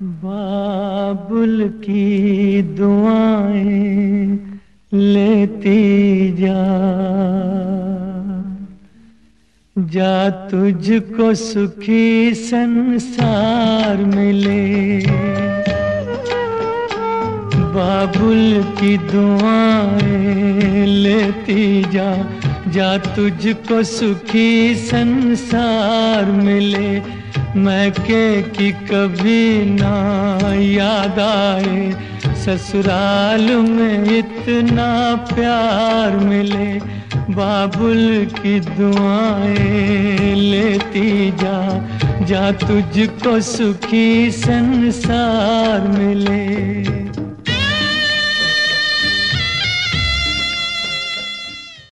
बाबुल की दुआएं लेती जा, जा तुझको सुखी संसार मिले। बाबुल की दुआएं लेती जा, जा तुझको सुखी संसार मिले। मैके की कभी ना याद आए, ससुराल में इतना प्यार मिले। बाबुल की दुआएं लेती जा, जा तुझको सुखी संसार मिले।